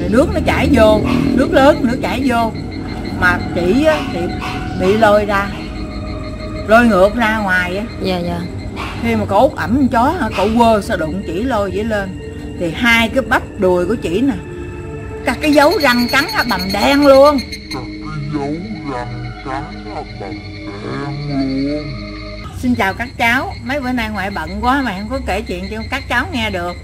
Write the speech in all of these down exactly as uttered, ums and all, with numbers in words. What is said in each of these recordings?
rồi nước nó chảy vô, nước lớn nước chảy vô, mà chị á, thì bị lôi ra, lôi ngược ra ngoài á. Dạ dạ. Khi mà cổ út ẩm con chó hả, cổ quơ sao đụng chỉ lôi chỉ lên thì hai cái bắp đùi của chị nè, các cái dấu răng cắn á bầm đen luôn. Các cái dấu răng cắn á bầm đen luôn. Xin chào các cháu, mấy bữa nay ngoại bận quá mà không có kể chuyện cho các cháu nghe được.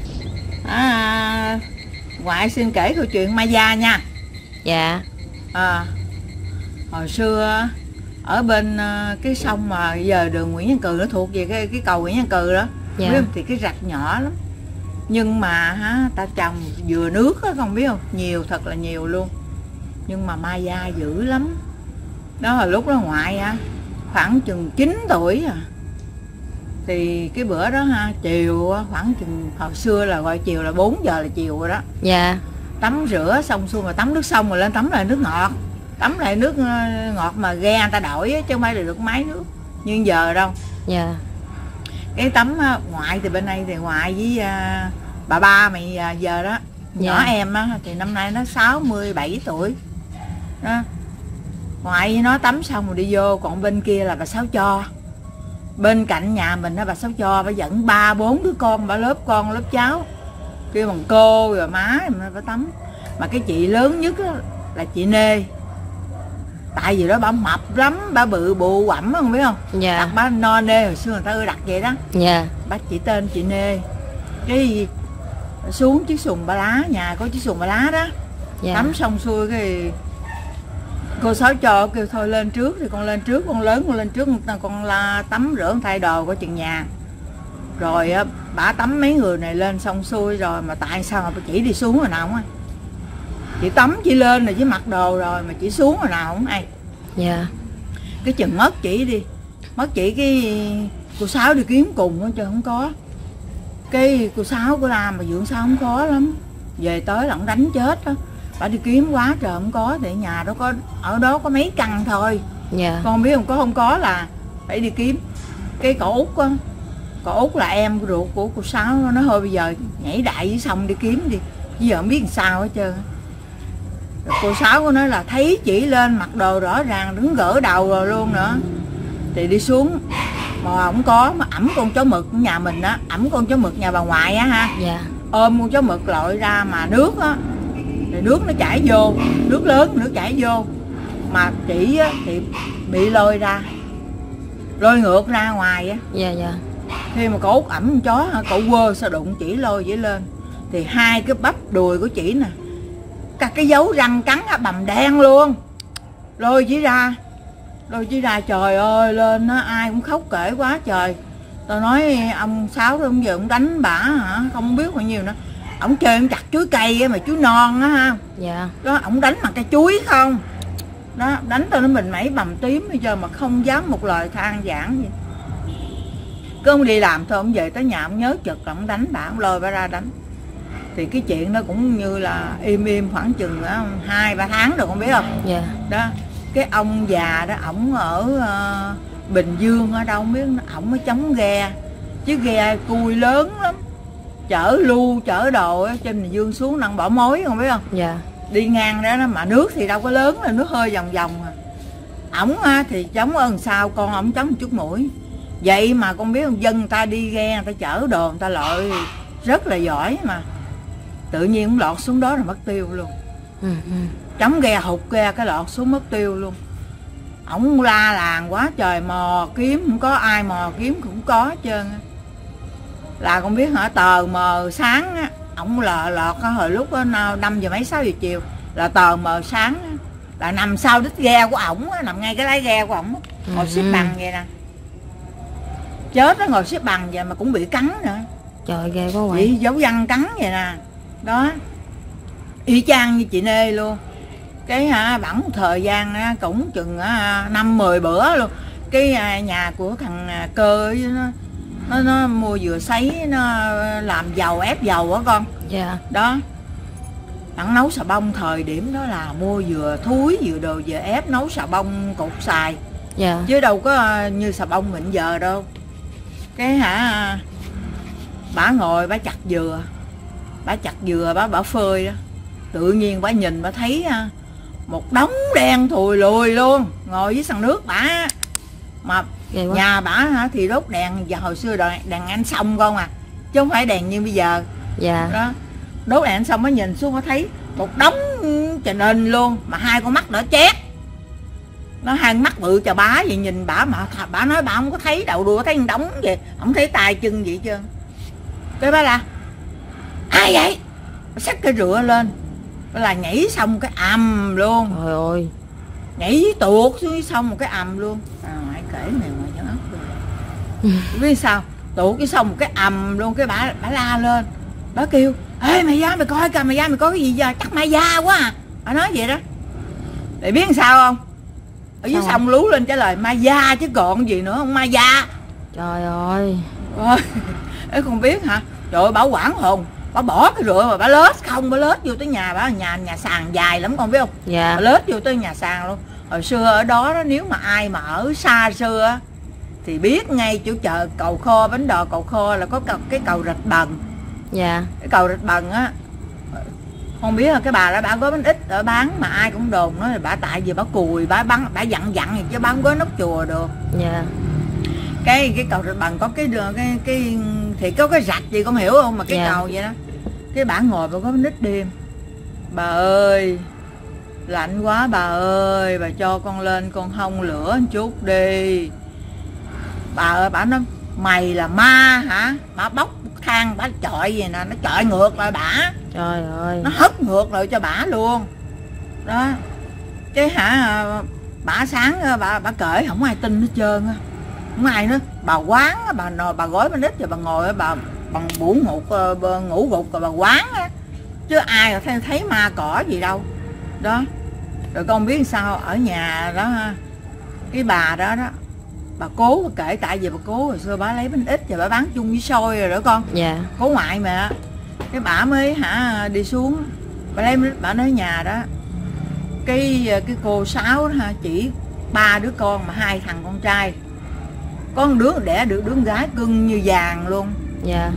À, ngoại xin kể câu chuyện ma da nha. Dạ. À, hồi xưa ở bên cái sông mà giờ đường Nguyễn Văn Cừ, nó thuộc về cái cái cầu Nguyễn Văn Cừ đó. Dạ. Biết không? Thì cái rạch nhỏ lắm, nhưng mà ha, ta trồng dừa nước á, không biết không, nhiều, thật là nhiều luôn, nhưng mà ma da dữ lắm. Đó là lúc đó ngoại á khoảng chừng chín tuổi à. Thì cái bữa đó ha, chiều khoảng chừng, hồi xưa là gọi chiều là bốn giờ là chiều rồi đó. Dạ. Tắm rửa xong xuôi mà tắm nước sông rồi lên tắm lại nước ngọt, tắm lại nước ngọt mà ghe người ta đổi chứ không phải là được máy nước như giờ đâu. Dạ. Cái tắm ngoại thì bên đây thì ngoại với uh, bà ba mày uh, giờ đó. Dạ. Nhỏ em á thì năm nay nó sáu mươi bảy tuổi đó. Ngoại với nó tắm xong rồi đi vô, còn bên kia là bà Sáu Cho, bên cạnh nhà mình đó. Bà Sáu Cho bà dẫn ba bốn đứa con, bà lớp con lớp cháu kêu bằng cô rồi má mà bà tắm. Mà cái chị lớn nhất đó là chị Nê, tại vì đó bà mập lắm, bà bự bụ quẩm không biết không. Dạ. Đặt bà No Nê, hồi xưa người ta ưa đặt vậy đó. Dạ. Bà chị tên chị Nê. Cái xuống chiếc xuồng ba lá, nhà có chiếc xuồng ba lá đó. Dạ. Tắm xong xuôi cái cô Sáu Cho kêu thôi lên trước, thì con lên trước, con lớn con lên trước, con la tắm rửa thay đồ của chừng nhà. Rồi bả tắm mấy người này lên xong xuôi rồi mà tại sao mà chỉ đi xuống rồi nào không ai. Chị tắm chị lên rồi với mặc đồ rồi mà chị xuống rồi nào không ai. Dạ. Cái chừng mất chị đi, mất chị cái cô Sáu đi kiếm cùng đó chứ không có. Cái cô Sáu của Lam mà dưỡng sao không có lắm, về tới là ông đánh chết đó. Bà đi kiếm quá trời không có, thì nhà đó có, ở đó có mấy căn thôi. Dạ. Con biết không, có không có là phải đi kiếm. Cái cậu Út á, cậu Út là em ruột của cô Sáu, nó nói thôi bây giờ nhảy đại dưới sông đi kiếm đi, bây giờ không biết làm sao hết trơn. Rồi cô Sáu của nó là thấy chỉ lên mặc đồ rõ ràng, đứng gỡ đầu rồi luôn nữa, thì đi xuống mà không có, mà ẩm con chó mực của nhà mình á, ẩm con chó mực nhà bà ngoại á ha. Dạ. Ôm con chó mực lội ra mà nước á, thì nước nó chảy vô, nước lớn nước chảy vô, mà chị á, thì bị lôi ra, lôi ngược ra ngoài á. Dạ dạ. Khi mà cổ út ẩm con chó hả, cổ quơ sao đụng chỉ lôi chỉ lên thì hai cái bắp đùi của chị nè, các cái dấu răng cắn á bầm đen luôn. Lôi chỉ ra, lôi chỉ ra, trời ơi lên á ai cũng khóc kể quá trời. Tao nói ông Sáu đó, ông giờ ông đánh bả hả, không biết bao nhiêu nữa. Ổng chơi ông chặt chuối cây á, mà chuối non á ha. Dạ. Đó, ổng đánh bằng cây chuối không. Đó, đánh tao nó mình mẩy bầm tím bây giờ mà không dám một lời than vãn gì. Cứ ông đi làm thôi, ông về tới nhà ông nhớ chực là ông đánh bà, ông lôi bà ra đánh. Thì cái chuyện đó cũng như là im im khoảng chừng hai ba tháng rồi, không biết không. Dạ. Đó, cái ông già đó, ổng ở uh, Bình Dương ở đâu không biết, ổng mới chống ghe, chứ ghe cùi lớn lắm, chở lưu chở đồ á, trên Bình Dương xuống nặng bỏ mối, không biết không. Dạ. Đi ngang đó, đó mà nước thì đâu có lớn, là nước hơi vòng vòng à. Ổng thì chống ơn sao, con ổng chống một chút mũi. Vậy mà con biết không, dân người ta đi ghe, người ta chở đồ, người ta lội rất là giỏi mà tự nhiên cũng lọt xuống đó rồi mất tiêu luôn. Ừ, ừ. Chống ghe hụt ghe cái lọt xuống mất tiêu luôn. Ổng la làng quá trời, mò kiếm không có ai, mò kiếm cũng có hết trơn. Là con biết hả, tờ mờ sáng á, ổng lọt lọt hồi lúc đó, năm giờ mấy sáu giờ chiều là tờ mờ sáng á, là nằm sau đít ghe của ổng, nằm ngay cái lái ghe của ổng, ngồi xếp bằng vậy nè. Chết đó, ngồi xếp bằng vậy mà cũng bị cắn nữa. Trời ghê quá vậy. Chị dấu răng cắn vậy nè. Đó, y chang như chị Nê luôn. Cái hả, bẵng thời gian á, cũng chừng năm mười bữa luôn. Cái nhà của thằng Cơ nó, nó, nó mua dừa sấy, nó làm dầu, ép dầu á con. Dạ. Đó, bạn nấu xà bông thời điểm đó là mua dừa thúi, dừa đồ, dừa ép nấu xà bông cục xài. Dạ. Chứ đâu có như xà bông mình giờ đâu. Cái hả, bả ngồi bả chặt dừa, bả chặt dừa bả bả phơi đó, tự nhiên bà nhìn bà thấy à, một đống đen thùi lùi luôn ngồi dưới sàn nước bả. Mà nhà bả hả thì đốt đèn giờ hồi xưa đèn, đèn anh xong không à, chứ không phải đèn như bây giờ. Dạ. Đó, đốt đèn xong mới nhìn xuống mới thấy một đống trình hình luôn, mà hai con mắt đỏ chét. Nó hai mắt bự chà bá vậy, nhìn bả mà bả nói bả không có thấy đầu đuôi, thấy đống vậy, không thấy tay chân vậy chứ. Cái bả là ai vậy? Bả xách cái rửa lên, bả là nhảy xong cái ầm luôn. Trời ơi, nhảy tuột xuống xong một cái ầm luôn. À, ngoại kể này mà cho ốc rồi. Biết sao? Tuột cái xong một cái ầm luôn, cái bả bả la lên, bả kêu ê mày ra mày coi kìa, mày ra mày coi cái gì giờ, chắc mày da quá à. Bả nói vậy đó. Để biết sao không? Ở dưới sông lú lên trả lời ma da chứ còn gì nữa, không ma da. Trời ơi. Ê không biết hả? Trời ơi, bảo quản hồn. Bà bỏ cái rượu mà bà lết không, bà lết vô tới nhà bà, nhà nhà sàn dài lắm con biết không? Dạ. Bà lết vô tới nhà sàn luôn. Hồi xưa ở đó, đó nếu mà ai mà ở xa xưa thì biết ngay chỗ chợ Cầu Kho, bánh đò Cầu Kho là có cái cầu Rạch Bần. Dạ. Cái cầu Rạch Bần á, không biết là cái bà đó bà có bánh ít ở bán mà ai cũng đồn nói là bà tại vì bà cùi, bà bắn, bà dặn dặn gì chứ bà không có nóc chùa được. Dạ. Cái cái cầu Rạch Bần có cái đường cái cái thì có cái rạch gì con hiểu không, mà cái dạ. cầu vậy đó. Cái bà ngồi bà có bánh ít đêm. Bà ơi, lạnh quá bà ơi, bà cho con lên con hông lửa một chút đi. Bà ơi, bà nói mày là ma hả? Bà bóc than bà chọi vậy nè, nó chọi ngược lại bả. Trời ơi. Nó hất ngược lại cho bả luôn. Đó. Cái hả bả sáng bà bà kể không ai tin hết trơn á. Không ai nữa. Bà quán bà nồi bà gói bánh ít rồi bà ngồi bà bằng bủ ngục ngủ gục rồi bà quán á. Chứ ai mà thấy, thấy ma cỏ gì đâu. Đó. Rồi con biết sao ở nhà đó cái bà đó đó bà cố bà kể, tại vì bà cố hồi xưa bà lấy bánh ít rồi bà bán chung với xôi rồi đó con. Dạ. Cố ngoại mà cái bà mới hả đi xuống bà lấy bánh ít, bà nói nhà đó cái cái cô Sáu đó ha, chỉ ba đứa con mà hai thằng con trai, có một đứa đẻ được đứa con gái cưng như vàng luôn. Dạ.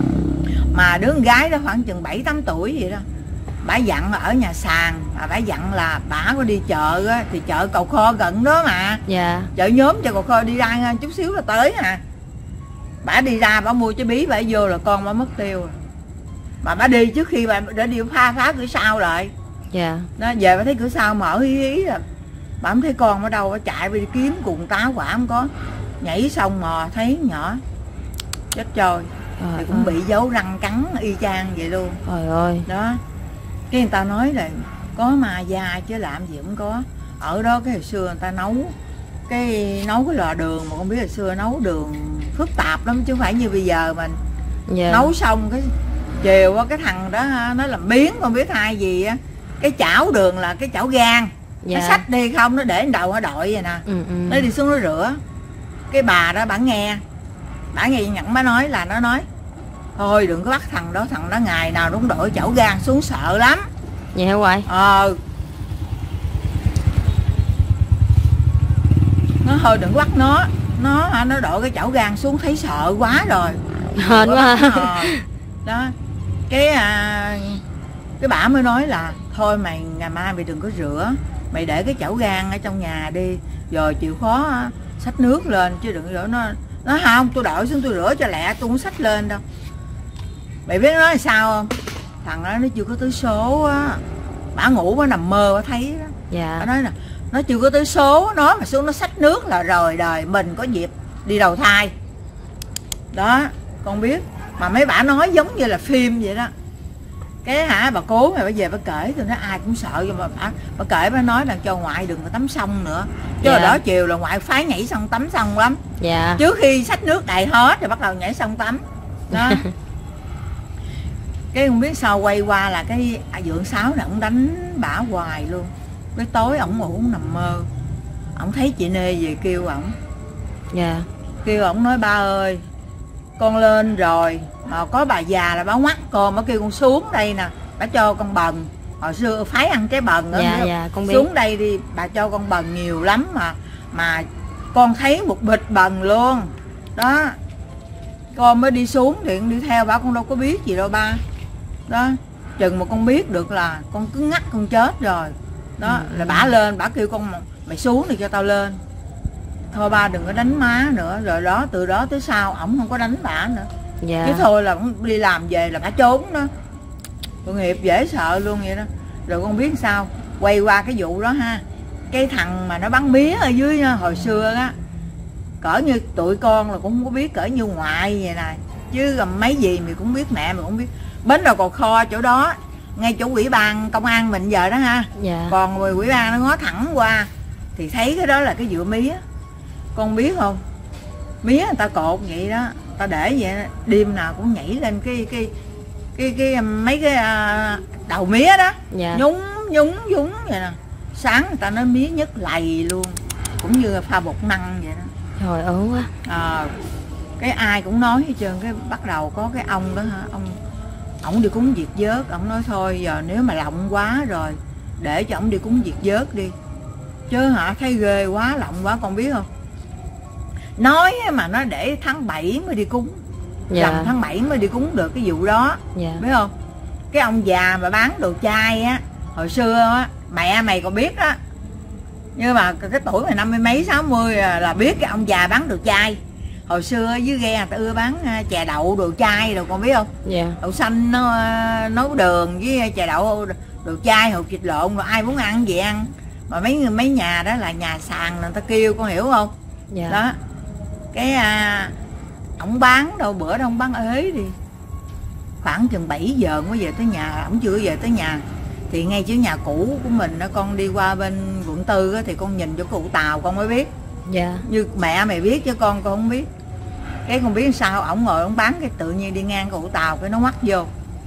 Mà đứa con gái đó khoảng chừng bảy tám tuổi vậy đó. Bà dặn ở nhà sàn, bà, bà dặn là bà có đi chợ á, thì chợ Cầu Kho gần đó mà. Dạ. Chợ nhóm chợ Cầu Kho đi ra chút xíu là tới à. Bà đi ra bà mua trái bí bà vô là con bà mất tiêu rồi. Mà bà đi trước khi bà để đi pha phá cửa sau lại. Dạ. Đó, về bà thấy cửa sau mở hí hí rồi. Bà không thấy con ở đâu, bà chạy đi kiếm cùng táo quả không có. Nhảy xong mò thấy nhỏ chết trôi. Thì cũng bị dấu răng cắn y chang vậy luôn. Trời ơi. Đó. Cái người ta nói là có ma da chứ làm gì cũng có. Ở đó cái hồi xưa người ta nấu cái nấu cái lò đường mà không biết hồi xưa nấu đường phức tạp lắm chứ không phải như bây giờ mình. Dạ. Nấu xong cái chiều qua cái thằng đó nó làm biến không biết hai gì á, cái chảo đường là cái chảo gan. Dạ. Nó xách đi không, nó để đầu nó đội vậy nè. Ừ, ừ. Nó đi xuống nó rửa. Cái bà đó bà nghe, bà nghe nhận bà nói là nó nói thôi đừng có bắt thằng đó, thằng đó ngày nào đúng đội chảo gan xuống sợ lắm. Vậy hả quậy? Ờ. Nó thôi đừng có bắt nó, nó nó đội cái chảo gan xuống thấy sợ quá rồi. Hên quá. Ờ. Đó. Cái à, cái bà mới nói là thôi mày ngày mai mày đừng có rửa, mày để cái chảo gan ở trong nhà đi, rồi chịu khó xách nước lên chứ đừng rửa. Nó nó không, tôi đội xuống tôi rửa cho lẹ, tôi không xách lên đâu. Mày biết nó nói sao không? Thằng đó nó chưa có tới số á. Bả ngủ bả nằm mơ bả thấy đó. Dạ. Bả nói là nó chưa có tới số, nó mà xuống nó xách nước là rồi đời mình có dịp đi đầu thai. Đó, con biết. Mà mấy bả nói giống như là phim vậy đó. Cái hả bà cố mà bà về bà kể, tôi nói ai cũng sợ. Nhưng mà bà, bà kể bà nói là cho ngoại đừng có tắm sông nữa. Chứ dạ. Đó chiều là ngoại phái nhảy sông tắm sông lắm. Dạ. Trước khi xách nước đầy hết rồi bắt đầu nhảy sông tắm. Đó. Cái không biết sao quay qua là cái à, Dượng Sáu này ổng đánh bả hoài luôn. Cái tối ổng ngủ ổng nằm mơ, ổng thấy chị Nê về kêu ổng. Dạ. Kêu ổng nói ba ơi con lên rồi mà có bà già là bà ngoắt con, bà kêu con xuống đây nè, bà cho con bần. Hồi xưa phái ăn trái bần nữa. Dạ, dạ, con biết. Xuống đây đi bà cho con bần nhiều lắm mà mà con thấy một bịch bần luôn. Đó. Con mới đi xuống thì đi theo bà, con đâu có biết gì đâu ba. Đó. chừng mà con biết được là con cứ ngắt con chết rồi đó. Ừ. Là bả lên bả kêu con mày xuống thì cho tao lên, thôi ba đừng có đánh má nữa. Rồi đó từ đó tới sau ổng không có đánh bả nữa. Dạ. Chứ thôi là con đi làm về là bả trốn đó. Tội nghiệp dễ sợ luôn vậy đó. Rồi con biết sao, quay qua cái vụ đó ha, cái thằng mà nó bắn mía ở dưới hồi xưa á, cỡ như tụi con là cũng không có biết, cỡ như ngoại vậy này chứ mấy gì mày cũng biết, mẹ mày cũng biết. Bến Đò Cò Kho chỗ đó ngay chỗ ủy ban công an mình giờ đó ha. Dạ. Còn người ủy ban nó ngó thẳng qua thì thấy cái đó là cái vựa mía. Con biết không, mía người ta cột vậy đó, ta để vậy đó, đêm nào cũng nhảy lên cái cái cái cái, cái mấy cái uh, đầu mía đó. Dạ. Nhúng nhúng nhúng vậy nè, sáng người ta nói mía nhất lầy luôn, cũng như pha bột năng vậy đó. Trời ơi quá. À, cái ai cũng nói hết trơn. Cái bắt đầu có cái ông đó hả, ông ổng đi cúng diệt vớt, ổng nói thôi giờ nếu mà lộng quá rồi để cho ổng đi cúng diệt vớt đi, chứ hả thấy ghê quá, lộng quá. Con biết không, nói mà nó để tháng bảy mới đi cúng. Dạ. Rằm tháng bảy mới đi cúng được cái vụ đó. Dạ. Biết không, cái ông già mà bán đồ chay á hồi xưa á, mẹ mày còn biết á, nhưng mà cái tuổi mày năm mươi mấy sáu mươi là biết cái ông già bán đồ chay. Hồi xưa dưới ghe người ta ưa bán chè đậu đồ chay rồi, con biết không? Dạ. Đậu xanh nó nấu đường với chè đậu đồ chay, hột vịt lộn, rồi ai muốn ăn gì ăn. Mà mấy người mấy nhà đó là nhà sàn người ta kêu, con hiểu không? Dạ. Đó cái à, ổng bán đâu bữa đâu ông bán ế đi, khoảng chừng bảy giờ mới về tới nhà, ổng chưa về tới nhà. Thì ngay chỗ nhà cũ của mình đó, con đi qua bên quận tư á, thì con nhìn chỗ cụ Tàu con mới biết. Dạ. Như mẹ mày biết chứ con con không biết. Cái con biết sao, ổng ngồi ổng bán, cái tự nhiên đi ngang cụ Tàu cái nó ngoắt vô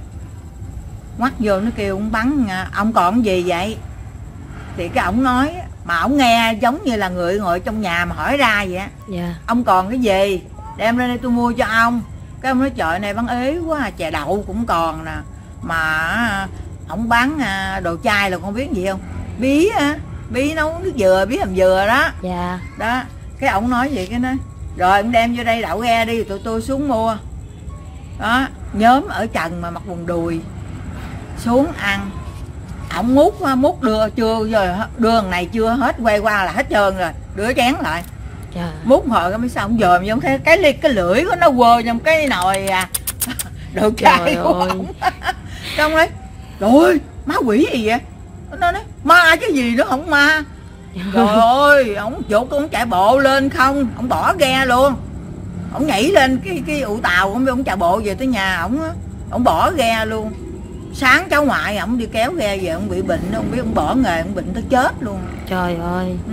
ngoắt vô nó kêu ổng bắn, ông còn gì vậy? Thì cái ổng nói mà ổng nghe giống như là người ngồi trong nhà mà hỏi ra vậy á. Dạ. Ông còn cái gì đem lên đây tôi mua cho ông. Cái ông nói trời này bán ế quá, chè đậu cũng còn nè, mà ổng bán đồ chay là con biết gì không? Bí á, bí nấu nước dừa, bí hầm dừa đó. Dạ. Đó cái ổng nói vậy, cái nói rồi ông đem vô đây đậu ghe đi, tụi tôi xuống mua. Đó nhóm ở trần mà mặc quần đùi xuống ăn. Ổng mút mút đưa chưa rồi, đưa này chưa hết, quay qua là hết trơn rồi, đưa chén lại. Trời. Mút hồi cái mới sao ổng dòm vô thấy cái ly cái lưỡi của nó quơ trong cái nồi à, đồ chay của ổng. Xong đấy rồi má quỷ gì vậy? Nó nói ma chứ gì nữa, không ma. Trời ơi, ổng chụt ổng chạy bộ lên không, ổng bỏ ghe luôn, ổng nhảy lên cái cái ụ tàu, ổng ổng chạy bộ về tới nhà, ổng ổng bỏ ghe luôn. Sáng cháu ngoại ổng đi kéo ghe về, ổng bị bệnh, không biết ổng bỏ nghề, ổng bệnh tới chết luôn. Trời ơi. Ừ.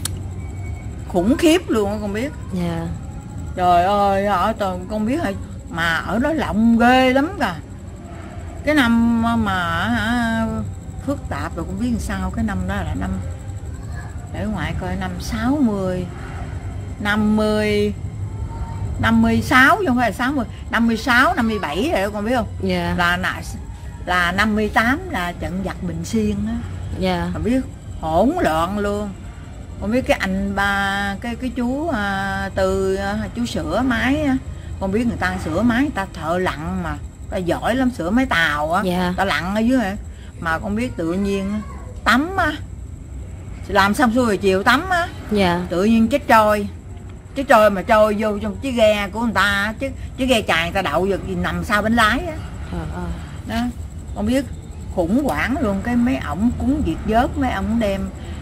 Khủng khiếp luôn con biết. Dạ. Yeah. Trời ơi, ở toàn con biết hay mà ở đó lộng ghê lắm cả. Cái năm mà hả, phức tạp rồi cũng biết làm sao. Cái năm đó là năm, để ngoại coi, năm sáu mươi, năm mươi, năm mươi sáu chứ không phải là sáu mươi, năm mươi sáu, năm mươi bảy rồi đó con biết không? Dạ. Là là năm mươi tám là trận giặc Bình Xuyên đó. Dạ. Con biết hỗn loạn luôn. Con biết cái anh ba cái cái chú à, từ à, chú sửa máy á, con biết người ta sửa máy, người ta thợ lặn mà, ta giỏi lắm, sửa máy tàu á. Dạ. Ta lặn ở dưới này. Mà con biết tự nhiên tắm á, làm xong xuôi rồi chiều tắm á. Dạ. Tự nhiên chết trôi, chết trôi mà trôi vô trong chiếc ghe của người ta, chứ chiếc ghe chài người ta đậu được nằm sau bánh lái á. Trời ơi. Đó con biết khủng hoảng luôn. Cái mấy ổng cúng diệt vớt, mấy ổng đem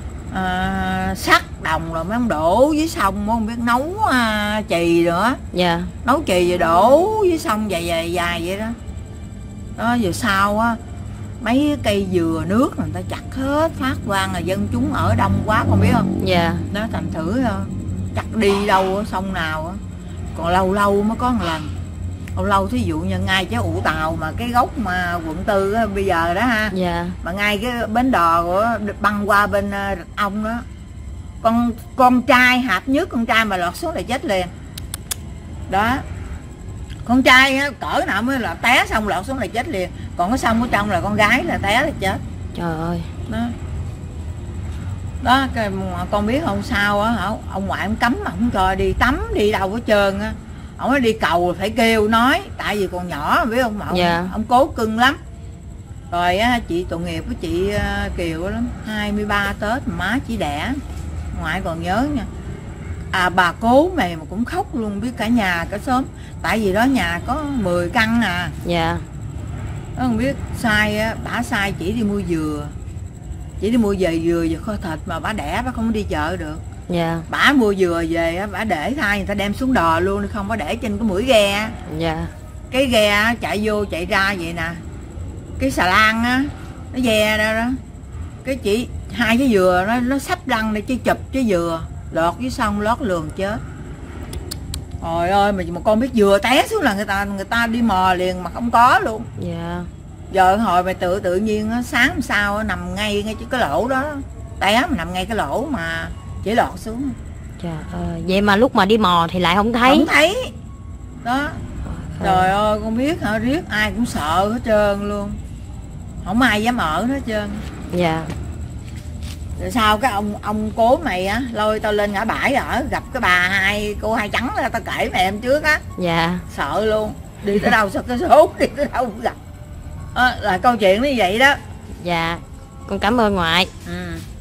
à, sắt đồng rồi mấy ông đổ dưới sông, không biết nấu à, chì nữa. Dạ. Nấu chì rồi đổ dưới sông dài dài dài vậy đó. Đó giờ sau á, mấy cây dừa nước người ta chặt hết, phát quang là dân chúng ở đông quá con biết không? Dạ. Đó thành thử chặt đi đâu ở sông nào á, còn lâu lâu mới có một lần. Lâu lâu thí dụ như ngay cái ụ tàu mà cái gốc mà quận tư á, bây giờ đó ha. Dạ. Mà ngay cái bến đò của băng qua bên Rạch Ông đó, con con trai hạp nhất, con trai mà lọt xuống là chết liền. Đó con trai á, cỡ nào mới là té xong lọt xuống là chết liền, còn cái sông ở trong là con gái là té là chết. Trời ơi. Đó đó cái con biết không sao á, ông ngoại ông cấm mà không cho đi tắm đi đâu hết trơn á. Ông nói đi cầu phải kêu nói, tại vì còn nhỏ biết không, mà ông, dạ. ông cố cưng lắm. Rồi á, chị tội nghiệp của chị à, Kiều lắm, hai mươi ba Tết mà má chỉ đẻ, ngoại còn nhớ nha. À bà cố mày mà cũng khóc luôn, biết cả nhà cả xóm. Tại vì đó nhà có mười căn à. Dạ. Nó không biết sai á, bả sai chỉ đi mua dừa. Chỉ đi mua về dừa và kho thịt mà bả đẻ bả không đi chợ được. Dạ. Bả mua dừa về á, bả để thai người ta đem xuống đò luôn, không có để trên cái mũi ghe. Dạ. Cái ghe chạy vô chạy ra vậy nè. Cái xà lan á, nó ve ra đó. Cái chỉ hai cái dừa nó nó sắp răng để chứ chụp cái dừa, lọt dưới sông lót lường chết. Trời ơi mà một con biết dừa té xuống là người ta người ta đi mò liền mà không có luôn. Dạ. Giờ hồi mày tự tự nhiên á, sáng hôm sau á, nằm ngay ngay cái lỗ đó, té mà nằm ngay cái lỗ mà chỉ lọt xuống. Trời ơi, vậy mà lúc mà đi mò thì lại không thấy. Không thấy. Đó. Trời ơi con biết hả, riết ai cũng sợ hết trơn luôn. Không ai dám ở hết trơn. Dạ. Rồi sau cái ông ông cố mày á lôi tao lên ngã bãi ở, gặp cái bà hai cô hai trắng ra tao kể mẹ em trước á. Dạ. Sợ luôn, đi tới đâu sao cái sốt, đi tới đâu cũng gặp. À, là câu chuyện như vậy đó. Dạ. Con cảm ơn ngoại. Ừ.